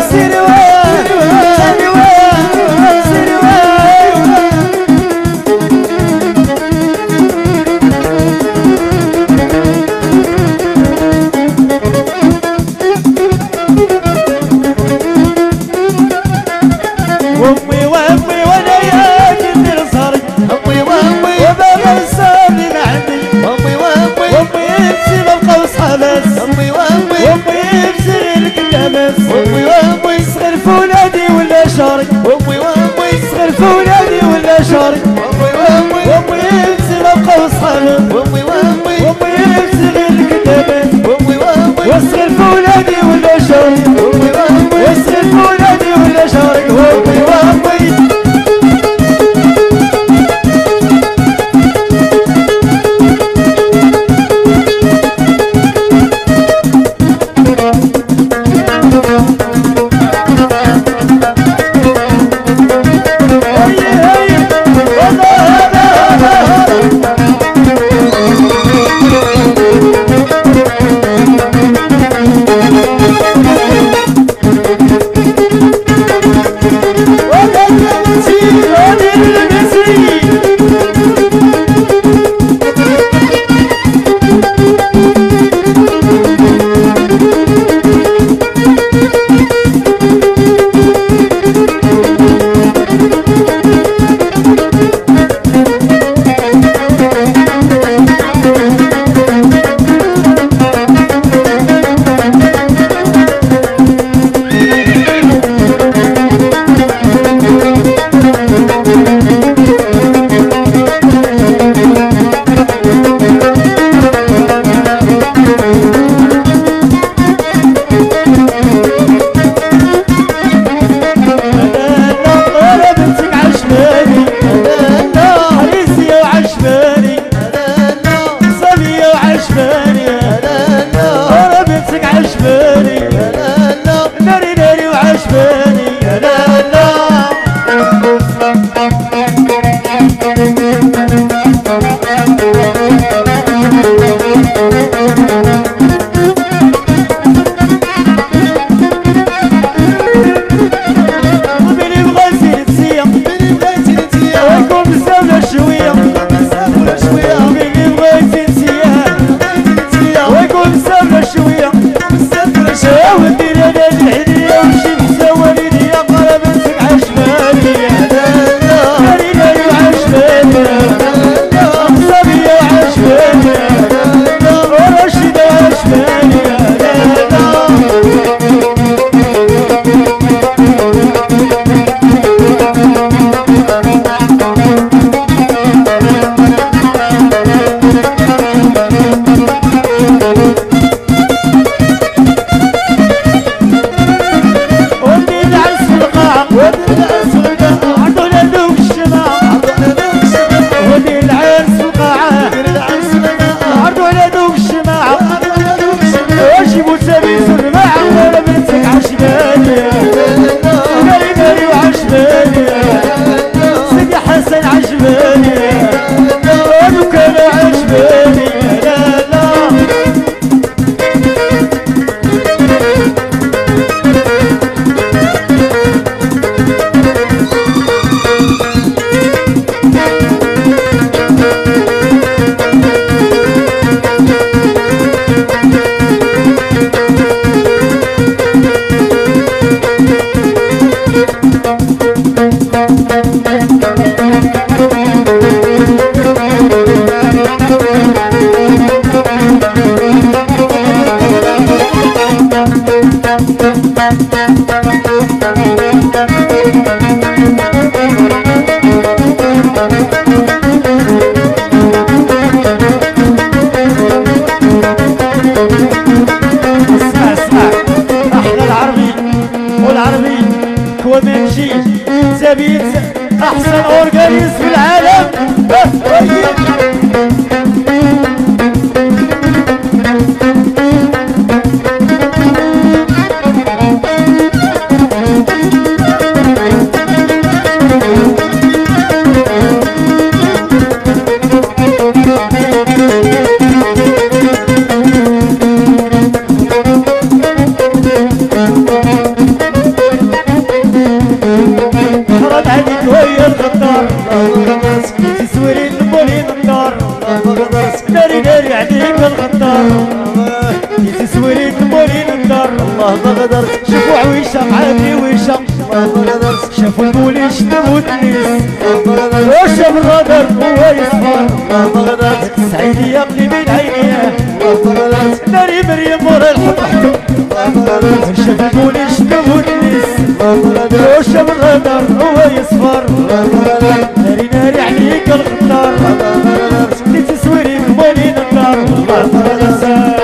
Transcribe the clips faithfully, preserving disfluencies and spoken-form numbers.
سيري وين سيري وين سيري وين وامي وامي وانا يا كثير صاري امي وامي وبابا صاري لعندي امي وامي وامي امشي ببقى وصحابس امي وامي وامي امشي لك الكابس امي وامي ناري ناري عليك الغدار جيتي سويري تمولين الدار الله ما غدرت شوفوا عويشة عادي ويشة الله ما غدرت شافوا البوليش تموت النيس وشاف الغدر هو يصفر الله ما غدرت سعيدي يا قلبي العينيه الله ما غدرت ناري مريم ورا الحب حكم الله ما غدرت شاف البوليش تموت النيس الله ما غدرت وشاف الغدر هو يصفر الله ما غدرت ناري ناري عليك الغدار الله ما غدرت جيتي سويري تمولين الدار الله ما غدرت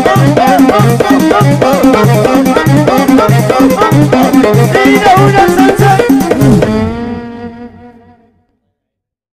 Dino,